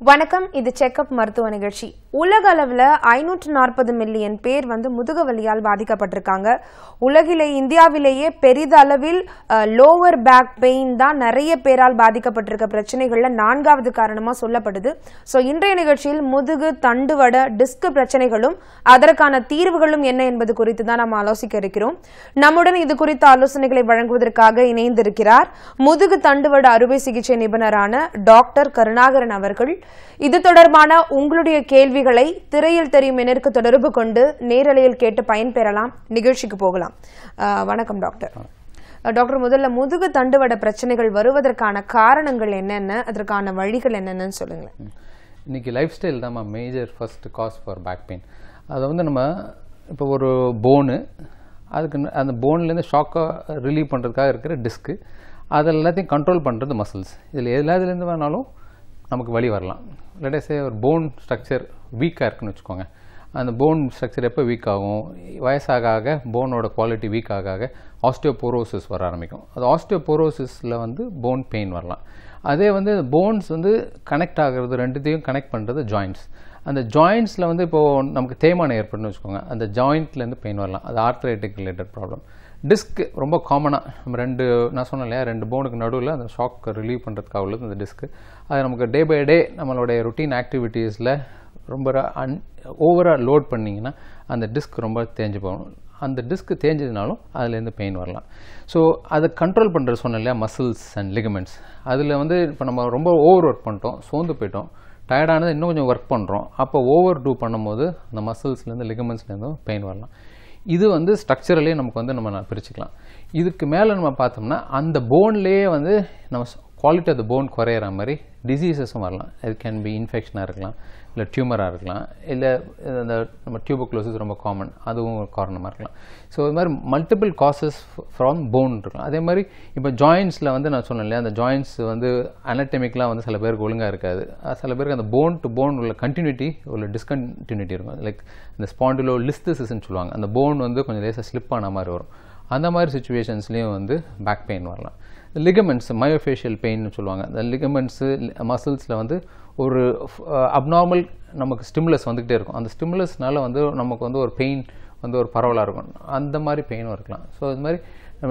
வணக்கம். இது செக்அப் மருத்துவ நிகழ்ச்சி. உலக அளவில் 540 மில்லியன் பேர் முதுகு வலியால் பாதிக்கப்பட்டிருக்காங்க. உலகிலே இந்தியாவிலேயே பெரிதளவில் லோவர் பேக் பெயின் தான் நிறைய பேரால் பாதிக்கப்பட்டிருக்க பிரச்சனைகள்ல 4வது காரணமா சொல்லப்படுது. ஸோ இன்றைய நிகழ்ச்சியில் முதுகு, தண்டுவட, டிஸ்க் பிரச்சனைகளும் அதற்கான தீர்வுகளும் என்ன என்பது குறித்து தான் நாம் ஆலோசிக்க இருக்கிறோம். நம்முடன் இது குறித்த ஆலோசனைகளை வழங்குவதற்காக இணைந்திருக்கிறார் முதுகு தண்டுவட அறுவை சிகிச்சை நிபுணரான டாக்டர் கருணாகரன் அவர்கள். இது தொடர்பான உங்களுடைய கேள்விகளை திரையில் தெரியும் எண்ணிற்கு தொடர்பு கொண்டு நேரலையில் கேட்டு பயன்பெறலாம். நிகழ்ச்சிக்கு போகலாம். வணக்கம் டாக்டர். டாக்டர், முதல்ல முதுகு தண்டுவட பிரச்சனைகள் வருவதற்கான காரணங்கள் என்னென்ன, அதற்கான வழிகள் என்னென்னு சொல்லுங்களேன். இன்னைக்கு லைஃப் ஸ்டைல் தான் major first cause for back pain. அதை நம்ம இப்போ ஒரு போனு, அதுக்கு அந்த போன்லேருந்து ஷாக்கை ரிலீவ் பண்ணுறதுக்காக இருக்கிற டிஸ்க்கு, அது எல்லாத்தையும் கண்ட்ரோல் பண்ணுறது மசில்ஸ். இதில் எல்லாத்துலேருந்து வேணாலும் நமக்கு வலி வரலாம். லெட்டஸ் சே ஒரு போன் ஸ்ட்ரக்சர் வீக்காக இருக்குன்னு வச்சுக்கோங்க. அந்த போன் ஸ்ட்ரக்சர் எப்போ வீக் ஆகும், வயசாக போனோட குவாலிட்டி வீக் ஆக ஆஸ்டியோபோரோசிஸ் வர ஆரம்பிக்கும். அது ஆஸ்டியோபோரோசிஸில் போன் பெயின் வரலாம். அதே போன்ஸ் கனெக்ட் ஆகிறது, ரெண்டுத்தையும் கனெக்ட் பண்ணுறது ஜாயிண்ட்ஸ். அந்த ஜாயிண்ட்ஸில் இப்போது நமக்கு தேய்மானம் ஏற்படுன்னு வச்சுக்கோங்க, அந்த ஜாயிண்ட்லேருந்து பெயின் வரலாம். அது ஆர்த்ரைட்டிக் ரிலேட்டட் ப்ராப்ளம். டிஸ்க் ரொம்ப காமனாக நம்ம நான் சொன்னேன் இல்லையா, 2 போனுக்கு நடுவில் அந்த ஷாக் ரிலீவ் பண்ணுறதுக்காக உள்ளது அந்த டிஸ்க்கு. அது நமக்கு டே பை டே நம்மளுடைய ரொட்டீன் ஆக்டிவிட்டீஸில் ரொம்ப ஓவராக லோட் பண்ணிங்கன்னா அந்த டிஸ்க் ரொம்ப தேஞ்சு போகணும். அந்த டிஸ்க் தேஞ்சதுனாலும் அதுலேருந்து பெயின் வரலாம். ஸோ அதை கண்ட்ரோல் பண்ணுறது சொன்னேன் இல்லையா, மசில்ஸ் அண்ட் லிகமெண்ட்ஸ். அதில் இப்போ நம்ம ரொம்ப ஓவர் ஒர்க் பண்ணிட்டோம், சோர்ந்து போயிட்டோம், டயர்டானது இன்னும் கொஞ்சம் ஒர்க் பண்ணுறோம். அப்போ ஓவர் டூ பண்ணும்போது அந்த மசில்ஸ்லேருந்து லிகமெண்ட்ஸ்லேருந்தும் பெயின் வரலாம். இது ஸ்ட்ரக்சரலே நமக்கு நம்ம பிரிச்சுக்கலாம். இதுக்கு மேலே நம்ம பார்த்தோம்னா அந்த போன்லேயே நம்ம குவாலிட்டி ஆஃப் த போன் குறையிற மாதிரி டிசீசஸும் வரலாம். இது கேன் பி இன்ஃபெக்ஷனாக இருக்கலாம், இல்லை டியூமராக இருக்கலாம், இல்லை இந்த நம்ம டியூபர்குலோசிஸ் ரொம்ப காமன், அதுவும் ஒரு காரணமாக இருக்கலாம். ஸோ இது மாதிரி மல்டிபிள் காசஸ் ஃப்ரம் போன் இருக்கலாம். அதே மாதிரி இப்போ ஜாயின்ஸில் நான் சொன்னேன் இல்லையா, அந்த ஜாயின்ஸ் அனட்டமிக்கலாக சில பேருக்கு ஒழுங்காக இருக்காது. சில பேருக்கு அந்த போன் டு போன் உள்ள கண்டினியூட்டி உள்ள டிஸ்கண்டினியூட்டி இருக்கும். லைக் இந்த ஸ்பாண்டிலோ லிஸ்திசிஸ்ன்னு சொல்லுவாங்க. அந்த போன் கொஞ்சம் லேசாக ஸ்லிப் ஆன மாதிரி வரும். அந்த மாதிரி சுச்சுவேஷன்ஸ்லேயும் பேக் பெயின் வரலாம். லிகமெண்ட்ஸ், மயோஃபேஷியல் பெயின்னு சொல்லுவாங்க. அந்த லிகமெண்ட்ஸு மசில்ஸில் ஒரு அப்நார்மல் நமக்கு ஸ்டிமுலஸ் வந்துகிட்டே இருக்கும். அந்த ஸ்டிமுலஸ்னால நமக்கு ஒரு பெயின் ஒரு பரவலாக இருக்கும். அந்த மாதிரி பெயினும் இருக்கலாம். ஸோ இது மாதிரி நம்ம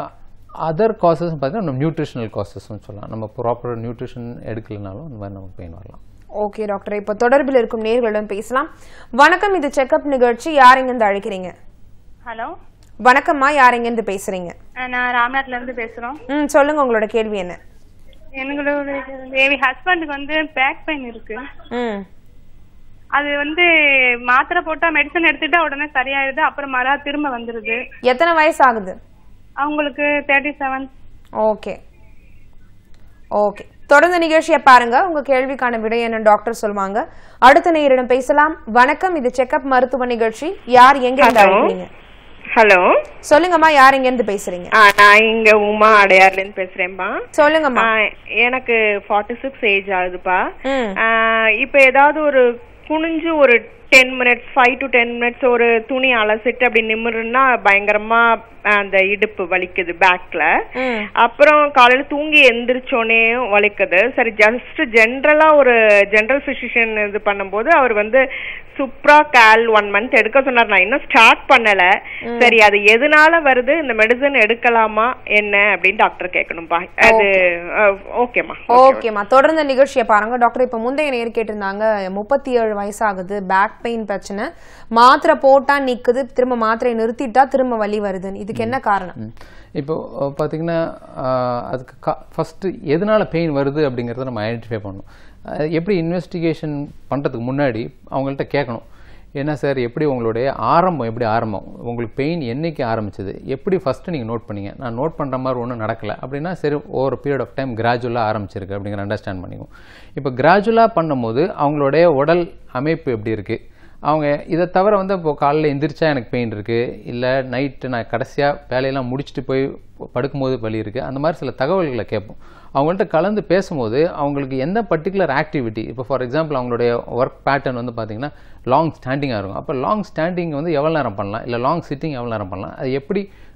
அதர் காசஸ் பார்த்தீங்கன்னா நம்ம நியூட்ரிஷனல் காசஸ்ன்னு சொல்லலாம். நம்ம ப்ராப்பர் நியூட்ரிஷன் எடுக்கலைனாலும் இந்த மாதிரி நமக்கு பெயின் வரலாம். ஓகே டாக்டர், இப்போ தொடர்பில் இருக்கும் நேயர்களிடம் பேசலாம். வணக்கம், இது செக்அப் நிகழ்ச்சி. யார் எங்கிருந்து அழைக்கிறீங்க? ஹலோ, வணக்கம்மா. யார் எங்கிருந்து பேசுறீங்க? நான் ராம்நாத்ல இருந்து பேசுறோம். சொல்லுங்க, உங்களோட கேள்வி என்ன? எங்களோட ஹஸ்பண்டுக்கு பேக் பெயின் இருக்கு. அது மாத்திரை போட்டா, மெடிசன் எடுத்துட்டா உடனே சரியாயிடுது, அப்புறம் மறா திரும்ப வந்துருது. எத்தனை வயசு ஆகுது அவங்களுக்கு? 37. ஓகே ஓகே, தொடர்ந்து நிகழ்ச்சியை பாருங்க. உங்க கேள்விக்கான விடை என்ன டாக்டர் சொல்லுவாங்க. அடுத்த நேயரிடம் பேசலாம். வணக்கம், இது செக்அப் மருத்துவ நிகழ்ச்சி. யார் எங்க இருந்து அழைக்கிறீங்க? ஹலோ, சொல்லுங்கம்மா. யார் எங்க இருந்து பேசுறீங்க? நான் இங்க உமா அடையார்ல இருந்து பேசுறேன்ப்பா. சொல்லுங்கம்மா. எனக்கு 46 ஏஜ் ஆகுதுப்பா. இப்ப ஏதாவது ஒரு குனிஞ்சு ஒரு 10 மினிட்ஸ் 5 to 10 மினிட்ஸ் ஒரு துணி அலசிட்டு அப்படி நிமிருன்னா பயங்கரமா அந்த இடுப்பு வலிக்குது பேக்ல. அப்புறம் காலையில தூங்கி எந்திரிச்சோனே வலிக்குது. சரி, ஜஸ்ட் ஜென்ரலா ஒரு ஜெனரல் பிசிஷியன் இது பண்ணும்போது அவர் சுப்ரா கால் 1 மந்த் எடுக்க சொன்னார். நான் இன்னும் ஸ்டார்ட் பண்ணல. சரி, அது எதனால வருது, இந்த மெடிசன் எடுக்கலாமா என்ன அப்படின்னு டாக்டர் கேட்கணும்பா. அது ஓகேமா? ஓகேமா, தொடர்ந்து நிகழ்ச்சியை பாருங்க. டாக்டர், இப்ப முந்தைய நேர் கேட்டிருந்தாங்க, 37 வயசாகுது, பேக் பெயின் பிரச்சனை, மாத்திரை போட்டா நிக்குது, திரும்ப மாத்திரை நிறுத்திட்டா திரும்ப வலி வருதுன்னு. இதுக்கு என்ன காரணம்? இப்போ பார்த்தீங்கன்னா அதுக்கு ஃபர்ஸ்ட் எதனால பெயின் வருது அப்படிங்கிறத நம்ம ஐடென்டிஃபை பண்ணணும். எப்படி இன்வெஸ்டிகேஷன் பண்ணுறதுக்கு முன்னாடி அவங்கள்ட்ட கேட்கணும், என்ன சார், எப்படி உங்களுடைய எப்படி ஆரம்பம், உங்களுக்கு பெயின் என்னைக்கு ஆரம்பிச்சது, எப்படி ஃபஸ்ட்டு நீங்கள் நோட் பண்ணீங்க. நான் நோட் பண்ணுற மாதிரி ஒன்றும் நடக்கலை அப்படின்னா சரி, ஓவர் பீரியட் ஆஃப் டைம் கிராஜுவலாக ஆரம்பிச்சிருக்கு அப்படிங்கிற அண்டர்ஸ்டாண்ட் பண்ணிக்கும். இப்போ கிராஜுவலாக பண்ணும்போது அவங்களுடைய உடல் அமைப்பு எப்படி இருக்குது, அவங்க இதை தவிர இப்போ காலையில் எந்திரிச்சா எனக்கு பெயின் இருக்குது, இல்லை நைட்டு நான் கடைசியாக வேலையெல்லாம் முடிச்சுட்டு போய் படுக்கும்போது வலி இருக்குது, அந்த மாதிரி சில தகவல்களை கேட்போம். அவங்கள்ட்ட கலந்து பேசும்போது அவங்களுக்கு எந்த பர்டிகுலர் ஆக்டிவிட்டி, இப்போ ஃபார் எக்ஸாம்பிள் அவங்களுடைய ஒர்க் பேட்டர்ன் பார்த்தீங்கன்னா லாங் ஸ்டாண்டிங்காக இருக்கும். அப்போ லாங் ஸ்டாண்டிங் எவ்வளோ நேரம் பண்ணலாம், இல்லை லாங் சிட்டிங் எவ்வளோ நேரம் பண்ணலாம், அது எப்படி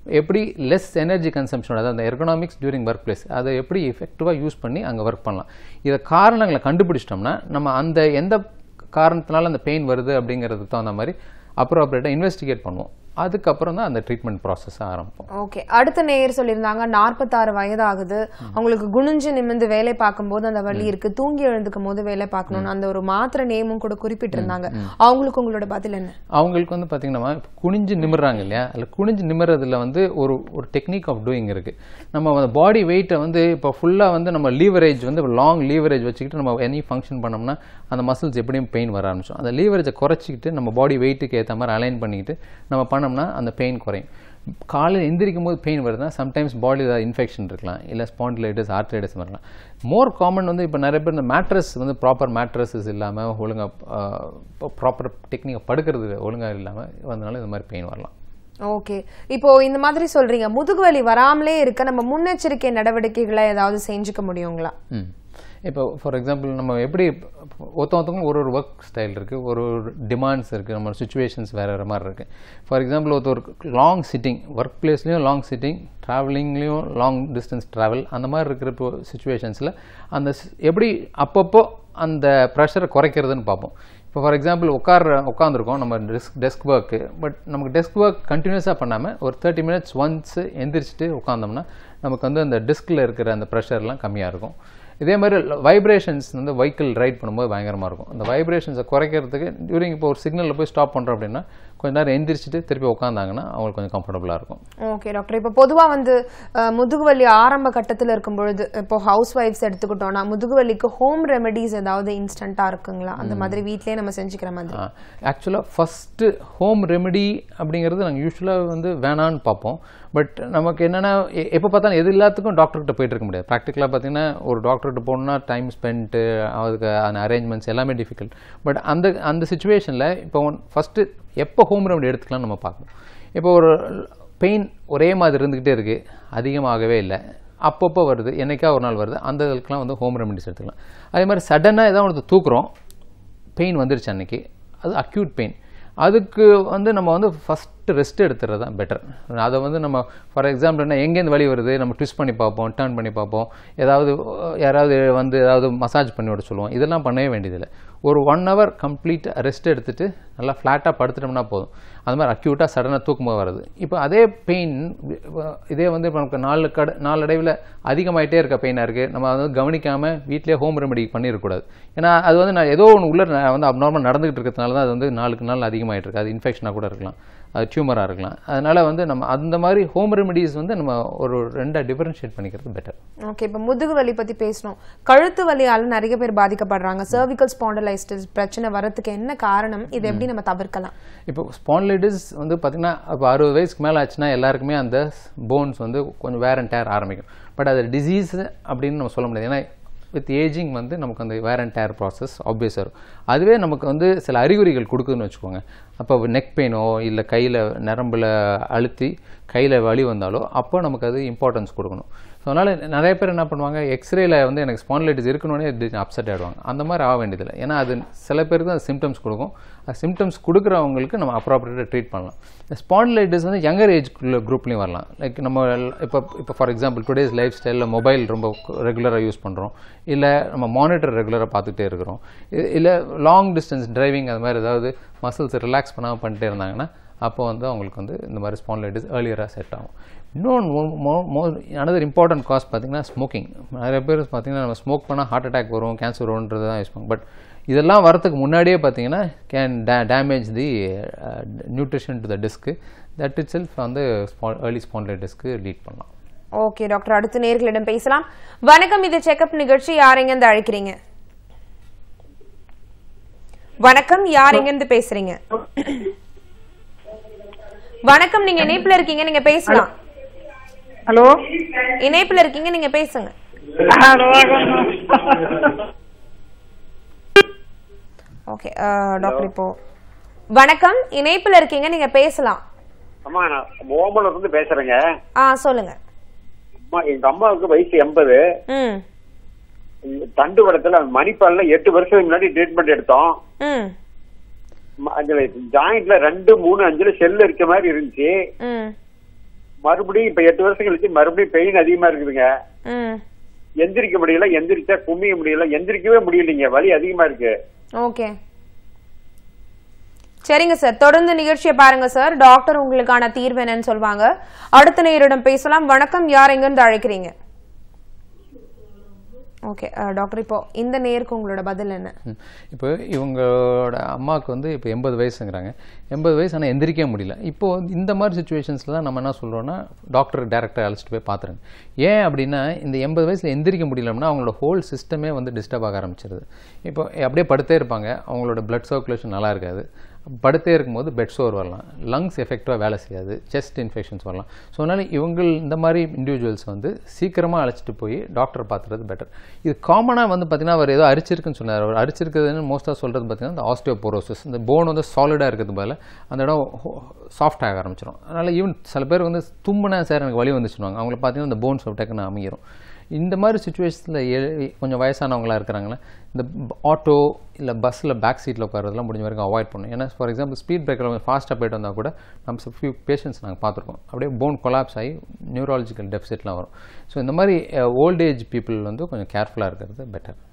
எப்படி லெஸ் எனர்ஜி கன்சம்ஷன், அதாவது அந்த எர்கனாமிக்ஸ் டியூரிங் ஒர்க் பிளேஸ், அதை எப்படி எஃபெக்டிவாக யூஸ் பண்ணி அங்கே ஒர்க் பண்ணலாம். இதை காரணங்களை கண்டுபிடிச்சிட்டோம்னா நம்ம அந்த எந்த காரணத்தினால அந்த பெயின் வருது அப்படிங்கிறதுக்கு தகுந்த மாதிரி அப்ரோப்ரியேட்டாக இன்வெஸ்டிகேட் பண்ணுவோம். அதுக்கப்புறம் தான் அந்த ட்ரீட்மெண்ட் ப்ராசஸ் ஆரம்பிப்போம். ஓகே, அடுத்த நேயர் சொல்லியிருந்தாங்க 46 வயது ஆகுது, அவங்களுக்கு குனிஞ்சு நிமிந்து வேலை பார்க்கும்போது அந்த வலி இருக்கு, தூங்கி எழுந்துக்கும் போது வேலை பார்க்கணும்னு அந்த ஒரு மாத்திரை நேமும் கூட குறிப்பிட்டிருந்தாங்க. அவங்களுக்கு உங்களோட பதில் என்ன? அவங்களுக்கு வந்து பார்த்தீங்கன்னா குனிஞ்சு நிமிர்றாங்க இல்லையா, அதில் குனிஞ்சு நிமிறதுல வந்து ஒரு டெக்னிக் ஆஃப் டூயிங் இருக்கு. நம்ம அந்த பாடி வெயிட்டை வந்து இப்போ ஃபுல்லாக வந்து நம்ம லீவரேஜ் வந்து லாங் லீவரேஜ் வச்சுக்கிட்டு நம்ம எனி ஃபங்க்ஷன் பண்ணோம்னா அந்த மசில்ஸ் எப்படியும் பெயின் வர ஆரம்பிச்சோம். அந்த லீவரேஜை குறைச்சிக்கிட்டு நம்ம பாடி வெயிட்டுக்கு ஏற்ற மாதிரி அலைன் பண்ணிக்கிட்டு நம்ம பண்ணோம்னா அந்த பெயின் குறையும். காலையில் எந்திரிக்கும் போது பெயின் வருதுன்னா சம்டைம்ஸ் பாடியில் ஏதாவது இன்ஃபெக்ஷன் இருக்கலாம், இல்லை ஸ்பாண்டிலைட்டிஸ், ஆர்த்ரைட்டிஸ் வரலாம். மோர் காமன் வந்து இப்போ நிறைய பேர் இந்த மேட்ரஸ் வந்து ப்ராப்பர் மேட்ரஸஸ் இல்லாமல் ஒழுங்காக ப்ராப்பர் டெக்னிக்கை படுக்கிறது ஒழுங்காக இல்லாமல் வந்தனால இந்த மாதிரி பெயின் வரலாம். ஓகே, இப்போ இந்த மாதிரி சொல்றீங்க, முதுகு வலி வராமலே இருக்க நம்ம முன்னெச்சரிக்கை நடவடிக்கைகளை ஏதாவது செஞ்சுக்க முடியுங்களா? இப்போ ஃபார் எக்ஸாம்பிள் நம்ம எப்படி ஒருத்தவங்களுக்கும் ஒரு ஒர்க் ஸ்டைல் இருக்குது, ஒரு டிமாண்ட்ஸ் இருக்குது, நம்ம சுச்சுவேஷன்ஸ் வேறு மாதிரி இருக்குது. ஃபார் எக்ஸாம்பிள் ஒரு லாங் சிட்டிங், ஒர்க் பிளேஸ்லேயும் லாங் சிட்டிங், ட்ராவலிங்லேயும் லாங் டிஸ்டன்ஸ் ட்ராவல், அந்த மாதிரி இருக்கிற சுச்சுவேஷன்ஸில் அந்த எப்படி அப்பப்போ அந்த ப்ரெஷரை குறைக்கிறதுன்னு பார்ப்போம். இப்போ ஃபார் எக்ஸாம்பிள் உட்காந்துருக்கோம் நம்ம டெஸ்க் ஒர்க்கு, பட் நமக்கு டெஸ்க் ஒர்க் கண்டினியூஸாக பண்ணாமல் ஒரு 30 minutes ஒன்ஸ் எந்திரிச்சிட்டு உட்காந்தோம்னா நமக்கு வந்து அந்த டெஸ்கில் இருக்கிற அந்த ப்ரெஷர்லாம் கம்மியாக இருக்கும். இதே மாதிரி வைப்ரேஷன்ஸ் வந்து வெஹிக்கிள் ரைட் பண்ணும்போது பயங்கரமாக இருக்கும். அந்த வைப்ரேஷன்ஸை குறைக்கிறதுக்கு டியூரிங் இப்போ ஒரு சிக்னலில் போய் ஸ்டாப் பண்ணுறோம் அப்படின்னா கொஞ்ச நேரம் எந்திரிச்சிட்டு திருப்பி உட்காந்தாங்கன்னா அவங்களுக்கு கொஞ்சம் கம்ஃபர்டபுளாக இருக்கும். ஓகே டாக்டர், இப்போ பொதுவாக வந்து முதுகுவலி ஆரம்ப கட்டத்தில் இருக்கும் பொழுது இப்போ ஹவுஸ் ஒய்ஃப்ஸ் எடுத்துக்கிட்டோம்னா முதுகுவலிக்கு ஹோம் ரெமெடிஸ் ஏதாவது இன்ஸ்டண்ட்டாக இருக்குங்களா? அந்த மாதிரி வீட்டிலே நம்ம செஞ்சுக்கிற மாதிரி. ஆக்சுவலாக ஃபஸ்ட்டு ஹோம் ரெமெடி அப்படிங்கிறது நாங்கள் யூஸ்வலாக வந்து வேணான்னு பார்ப்போம். பட் நமக்கு என்னென்னா எப்போ பார்த்தாலும் எது எல்லாத்துக்கும் டாக்டர்கிட்ட போயிட்டு இருக்க முடியாது. ப்ராக்டிக்கலாக பார்த்தீங்கன்னா ஒரு டாக்டர்கிட்ட போகணுன்னா டைம் ஸ்பெண்ட்டு, அதுக்கு அந்த அரேஞ்ச்மெண்ட்ஸ் எல்லாமே டிஃபிகல்ட். பட் அந்த சுச்சுவேஷனில் இப்போ ஃபஸ்ட்டு எப்போ ஹோம் ரெமெடி எடுத்துக்கலாம்னு நம்ம பார்க்கணும். இப்போ ஒரு பெயின் ஒரே மாதிரி இருந்துக்கிட்டே இருக்குது, அதிகமாகவே இல்லை, அப்பப்போ வருது, என்னைக்கா ஒரு நாள் வருது, அந்த இதுக்கெலாம் வந்து ஹோம் ரெமெடிஸ் எடுத்துக்கலாம். அதே மாதிரி சடனாக ஏதாவது ஒன்று தூக்குறோம், பெயின் வந்துருச்சு அன்றைக்கி, அது அக்யூட் பெயின், அதுக்கு வந்து நம்ம வந்து ஃபஸ்ட்டு ரெஸ்ட் எடுத்துறது தான் பெட்டர். அதை வந்து நம்ம ஃபார் எக்ஸாம்பிள் என்ன எங்கேருந்து வலி வருது நம்ம ட்விஸ்ட் பண்ணி பார்ப்போம், டர்ன் பண்ணி பார்ப்போம், யாராவது வந்து ஏதாவது மசாஜ் பண்ணி விட சொல்லுவோம், இதெல்லாம் பண்ணவே வேண்டியதில்லை. ஒரு 1 hour கம்ப்ளீட் ரெஸ்ட் எடுத்துகிட்டு நல்லா ஃப்ளாட்டாக படுத்துட்டோம்னா போதும். அது மாதிரி அக்யூட்டாக சடனாக தூக்கும்போது வருது. இப்போ அதே பெயின் இதே வந்து இப்போ நமக்கு நாளடைவில் அதிகமாகிட்டே இருக்க பெயினாக இருக்குது, நம்ம அதை வந்து கவனிக்காமல் வீட்டிலே ஹோம் ரெமெடி பண்ணிடக்கூடாது. ஏன்னா அது வந்து நான் ஏதோ ஒன்று உள்ள வந்து அப்நார்மல் நடந்துகிட்டு இருக்கிறதுனால தான் அது வந்து நாளுக்கு நாள் அதிகமாகிட்டு இருக்குது. அது இன்ஃபெக்ஷனாக கூட இருக்கலாம், அது டியூமராக இருக்கலாம். அதனால் வந்து நம்ம அந்த மாதிரி ஹோம் ரெமெடிஸ் வந்து நம்ம ஒரு 2 டிஃபரன்ஷியேட் பண்ணிக்கிறது பெட்டர். ஓகே, இப்போ முதுகு வலி பற்றி பேசணும். கழுத்து வலியால் நிறைய பேர் பாதிக்கப்படுறாங்க. சர்விக்கல் ஸ்பாண்டிலைட்டிஸ் பிரச்சனை வரதுக்கு என்ன காரணம்? இதை எப்படி நம்ம தவிர்க்கலாம்? இப்போ ஸ்பாண்டிலைட்டிஸ் வந்து பார்த்தீங்கன்னா இப்போ 60 வயசுக்கு மேலே ஆச்சுன்னா எல்லாருக்குமே அந்த போன்ஸ் வந்து கொஞ்சம் வேர் அண்ட் டேர் ஆரம்பிக்கும். பட் அது டிசீஸ் அப்படின்னு நம்ம சொல்ல முடியாது. ஏன்னா வித் ஏஜிங் வந்து நமக்கு அந்த வேர் அண்ட் டேர் ப்ராசஸ் ஆப்வியஸாக இருக்கும். அதுவே நமக்கு வந்து சில அறிகுறிகள் கொடுக்குதுன்னு வச்சுக்கோங்க. அப்போ நெக் பெயினோ இல்லை கையில் நரம்பில் அழுத்தி கையில் வலி வந்தாலோ அப்போ நமக்கு அது இம்பார்ட்டன்ஸ் கொடுக்கணும். ஸோ அதனால் நிறைய பேர் என்ன பண்ணுவாங்க, எக்ஸ்ரேல வந்து எனக்கு ஸ்பாண்டிலைட்டிஸ் இருக்கணுன்னே அப்செட் ஆகிடுவாங்க. அந்த மாதிரி ஆக வேண்டியதில்லை. ஏன்னா அது சில பேருக்கு அது சிம்டம்ஸ் கொடுக்கும். சிம்டம்ஸ் கொடுக்குறவங்களுக்கு நம்ம அப்ராப்ரியேட்டாக ட்ரீட் பண்ணலாம். ஸ்பாண்டிலைட்டிஸ் வந்து யங்கர் ஏஜ் குரூப்லேயும் வரலாம். லைக் நம்ம இப்போ ஃபார் எக்ஸாம்பிள் டுடேஸ் லைஃப் ஸ்டைலில் மொபைல் ரொம்ப ரெகுலராக யூஸ் பண்ணுறோம், இல்லை நம்ம மானிட்டர் ரெகுலராக பார்த்துக்கிட்டே இருக்கிறோம், இல்லை லாங் டிஸ்டன்ஸ் டிரைவிங் அது மாதிரி ஏதாவது மசில்ஸ் ரிலாக்ஸ் பண்ணாமல் பண்ணிட்டே இருந்தாங்கன்னா அப்போ வந்து அவங்களுக்கு வந்து இந்த மாதிரி ஸ்பாண்டிலைட்டிஸ் ஏர்லியராக செட் ஆகும். அனதர் இம்பார்ட்டன்ட் காஸ் பார்த்தீங்கன்னா ஸ்மோக்கிங். நிறைய பேர் பார்த்தீங்கன்னா நம்ம ஸ்மோக் பண்ணால் ஹார்ட் அட்டாக் வரும், கேன்சர் வரும்ன்றது தான் யூஸ் பண்ணுவோம். பட் இதெல்லாம் வரதுக்கு முன்னாடியே பார்த்தீங்கன்னா can damage the nutrition to the டிஸ்க்கு. தட் இட் செல்ஃப் வந்து ஏர்லி ஸ்பாண்டிலைட்டிஸ்க்கு லீட் பண்ணலாம். ஓகே டாக்டர், அடுத்த நேயர்களிடம் பேசலாம். வணக்கம், இது செக்அப் நிகழ்ச்சி. யாரெங்க இருந்து அழைக்கிறீங்க? வணக்கம், யாரெங்க இருந்து பேசுறீங்க? வணக்கம், நீங்க இணைப்புல இருக்கீங்க, நீங்க பேசலாம். ஹலோ, இணைப்புல இருக்கீங்க, நீங்க பேசுங்க. ஓகே டாக்டர், இப்போ வணக்கம், இணைப்புல இருக்கீங்க, நீங்க பேசலாம். அம்மா, நான் ஓமல இருந்து பேசுறேங்க. சொல்லுங்க. அம்மா, எங்க அம்மாவுக்கு வயசு 80. தண்டுவடத்துல மணிப்பால்ல 8 வருஷத்துக்கு முன்னாடி ட்ரீட்மெண்ட் எடுத்தோம். அதுல ஜாயிண்ட்ல 2, 3, 5 செல் இருக்க மாதிரி இருந்துச்சு. மறுபடியும் இப்ப 8 வருஷம் கழிச்சு மறுபடியும் பெயின் அதிகமா இருக்குதுங்க. எந்திரிக்க முடியல, எந்திரிச்சா குமிய முடியல, எந்திரிக்கவே முடியலைங்க, வலி அதிகமா இருக்கு. ஓகே, சரிங்க சார், தொடர்ந்து நிகழ்ச்சியை பாருங்க சார். டாக்டர் உங்களுக்கான தீர்வு என்னன்னு சொல்வாங்க. அடுத்த நேயரிடம் பேசலாம். வணக்கம், யார் எங்க இருந்து அழைக்கிறீங்க? ஓகே டாக்டர், இப்போ இந்த நேருக்கு உங்களோட பதில் என்ன? இப்போ இவங்களோட அம்மாவுக்கு வந்து இப்போ 80 வயசுங்கிறாங்க. 80 வயசு ஆனால் எந்திரிக்க முடியல. இப்போது இந்த மாதிரி சுச்சுவேஷன்ஸில் தான் நம்ம என்ன சொல்கிறோன்னா டாக்டர் டேரக்டாக அழைச்சிட்டு போய் பார்த்துருங்க. ஏன் அப்படின்னா இந்த 80 வயசில் எந்திரிக்க முடியலன்னா அவங்களோட ஹோல் சிஸ்டமே வந்து டிஸ்டர்ப் ஆக ஆரம்பிச்சிருது. இப்போ அப்படியே படுத்தே இருப்பாங்க, அவங்களோட பிளட் சர்க்குலேஷன் நல்லா இருக்காது, படுத்தே இருக்கும்போது பெட் சோர் வரலாம், லங்ஸ் எஃபெக்டிவாக வேலை செய்யாது, செஸ்ட் இன்ஃபெக்ஷன்ஸ் வரலாம். ஸோ அதனால் இந்த மாதிரி இண்டிவிஜுவல்ஸ் வந்து சீக்கிரமாக அழைச்சிட்டு போய் டாக்டர் பார்த்துறது பெட்டர். இது காமனாக வந்து பார்த்திங்கன்னா அவர் ஏதோ அரிச்சிருக்குன்னு சொன்னார். அவர் அரிச்சிருக்குதுன்னு மோஸ்ட்டாக சொல்கிறது பார்த்திங்கன்னா இந்த ஆஸ்டியோபோரோசிஸ், இந்த போன் வந்து சாலிடாக இருக்கிறது போல அந்த இடம் சாஃப்ட் ஆக ஆரம்பிச்சிடும். அதனால் ஈவன் சில பேர் வந்து தும்முனா சார் எனக்கு வலி வந்துச்சுவாங்க, அவங்கள பார்த்தீங்கன்னா இந்த போன்ஸ் டக்குன்னு அமைகிறோம். இந்த மாதிரி சுச்சுவேஷனில் கொஞ்சம் வயசானவங்களாக இருக்கிறாங்களே, இந்த ஆட்டோ இல்லை பஸ்ஸில் பேக் சீட்டில் உட்காரதெல்லாம் முடிஞ்ச வரைக்கும் அவாய்ட் பண்ணணும். ஏன்னா ஃபார் எக்ஸாம்பிள் ஸ்பீட் பிரேக்கர் ஃபாஸ்ட்டாக போய்ட்டு வந்தால் கூட நம்ம ஃபியூ பேஷண்ட்ஸ் நாங்கள் பார்த்துருக்கோம், அப்படியே போன் கொலாப்ஸ் ஆகி நியூராலஜிக்கல் டெஃபிசிட்லாம் வரும். ஸோ இந்த மாதிரி ஓல்ட் ஏஜ் பீப்புள் வந்து கொஞ்சம் கேர்ஃபுல்லாக இருக்கிறது பெட்டர்.